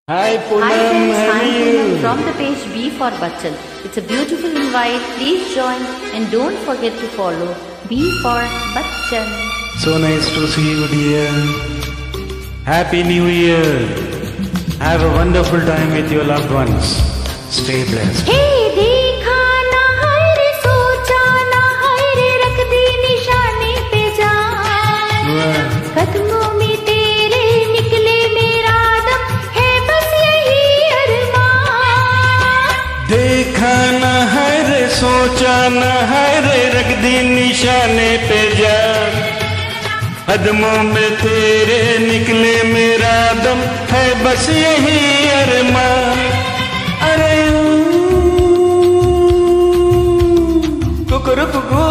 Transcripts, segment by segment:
Hi Poonam, Hi friends, how are I'm you? Poonam from the page B for Bachchan. It's a beautiful invite. Please join and don't forget to follow B for Bachchan. So nice to see you, dear. Happy New Year. Have a wonderful time with your loved ones. Stay blessed. Hey, देखा ना है रे, सोचा ना है रे, रख दी निशाने पे जान। कदमों में तेरे निकले मेरा दम, है बस यही अरमान। देखा न है रे, सोचा न है रे, रख दी निशाने पे जान। कदमों में तेरे निकले मेरा दम, है बस यही अरमान। अरे कुकुर कुकू,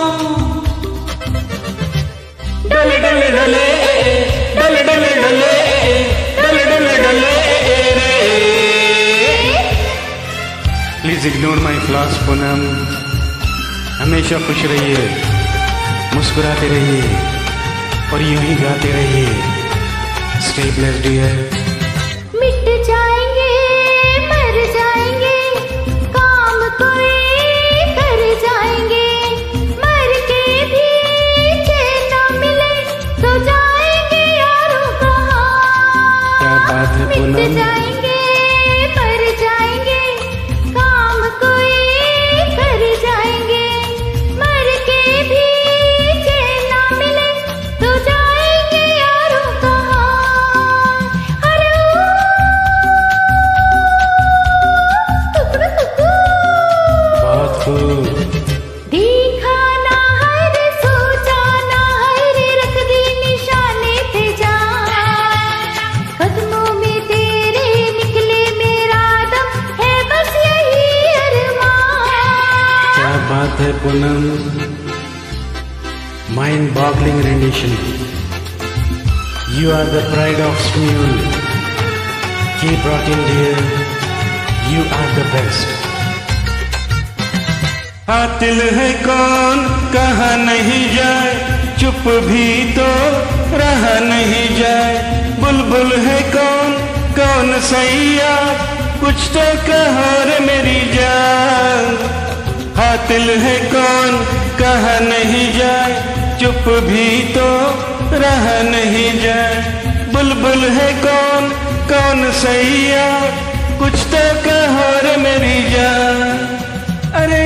डले डले डले, डले डले डले, डले डले डले रे। Please ignore my flaws Poonam. हमेशा खुश रहिए, मुस्कुराते रहिए और यूं ही गाते रहिए। Stay blessed dear. मिट जाएंगे, मर जाएंगे, काम कोई कर जाएंगे, मर के भी चैन न मिले तो जाएंगे यारों कहाँ। क्या बात है मिट पूनम। जाएंगे, मर जाएंगे, काम कोई कर जाएंगे, मर के भी चैन न मिले तो जाएंगे यारों कहाँ। अरे बहुत खूब। देखा ना है रे, सोचा ना है रे, रख दी निशाने पे जान। कदमों में तेरे निकले मेरा दम, है बस यही अरमान। क्या बात है Poonam. Mind boggling rendition. You are the pride of Smule. Keep rocking dear. You are the best. कातिल है कौन कहाँ नहीं जाए, चुप भी तो रहा नहीं जाए। बुलबुल है कौन सैया, कुछ तो कहो रे मेरी जान। कातिल है कौन कहाँ नहीं जाए, चुप भी तो रहा नहीं जाए। बुलबुल है कौन सैया, कुछ तो कहो रे मेरी जान। अरे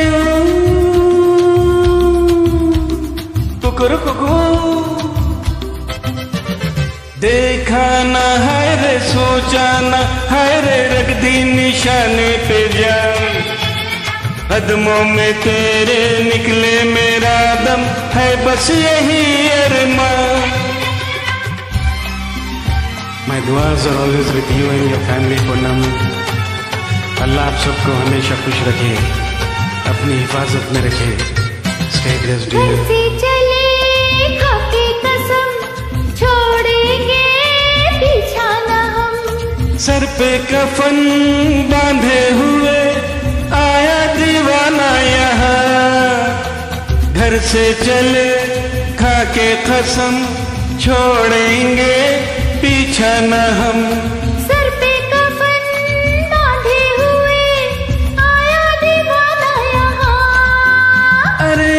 कुकुर कुकू, देखा न है रे, सोचा न है रे, रख दी निशाने पे जान। कदमों में तेरे निकले मेरा दम, है बस यही अरमान। My duas are always with you and your family Poonam. अल्लाह आप सबको हमेशा खुश रखे, अपनी हिफाजत में रखे। Stay blessed घर dear. से चले खाके कसम, छोड़ेंगे पीछा न हम। सर पे कफन बांधे हुए आया दीवाना यहाँ। घर से चले खाके कसम, छोड़ेंगे पीछा न हम। सर पे कफन बांधे हुए आया दीवाना यहाँ। अरे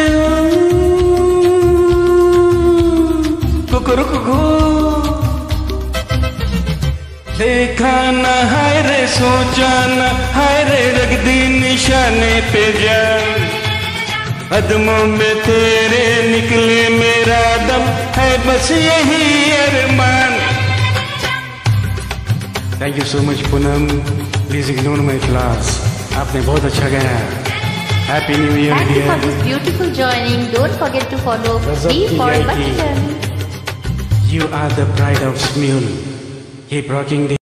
कुकुर कुकू, देखा न है रे, सोचा न है रे, रख दी निशाने पे जान। कदमों में तेरे निकले मेरा दम, है बस यही अरमान। Thank you so much Poonam. Please ignore my class. आपने बहुत अच्छा गाया। Happy new year Thank you for dear. this beautiful joining. Don't forget to follow Razak B for TIT. Bachchan. You are the pride of Smule. Keep rocking.